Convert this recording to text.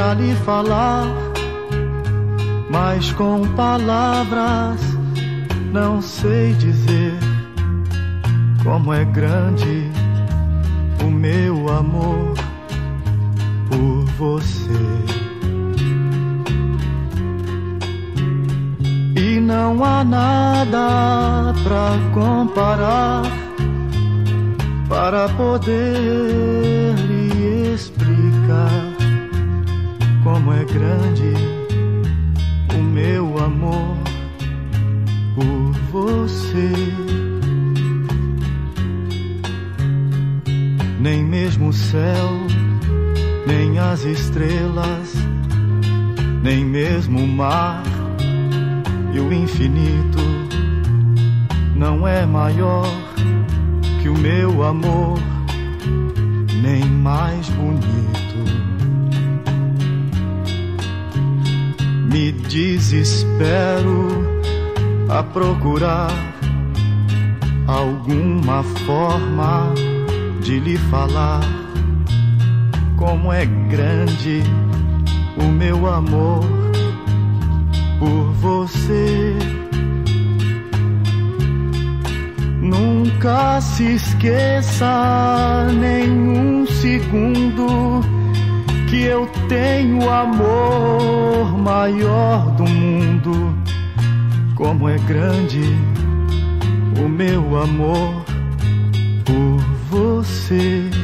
pra lhe falar, mas com palavras não sei dizer como é grande o meu amor por você. E não há nada pra comparar para poder lhe explicar como é grande o meu amor por você. Nem mesmo o céu, nem as estrelas, nem mesmo o mar e o infinito não é maior que o meu amor, nem mais bonito. Me desespero a procurar alguma forma de lhe falar como é grande o meu amor por você. Nunca se esqueça nem um segundo que eu tenho o amor maior do mundo. Como é grande o meu amor por você.